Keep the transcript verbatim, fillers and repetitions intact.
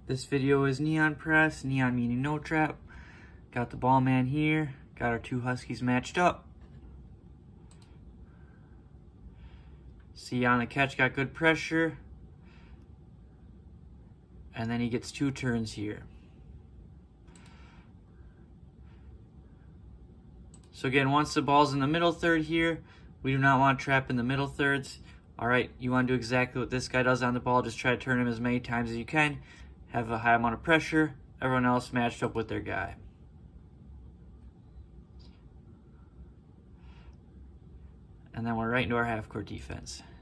This video is neon press, neon meaning no trap. Got the ball man here, got our two Huskies matched up. See on the catch, got good pressure. And then he gets two turns here. So again, once the ball's in the middle third here, we do not want to trap in the middle thirds. All right, you want to do exactly what this guy does on the ball. Just try to turn him as many times as you can. Have a high amount of pressure. Everyone else matched up with their guy. And then we're right into our half court defense.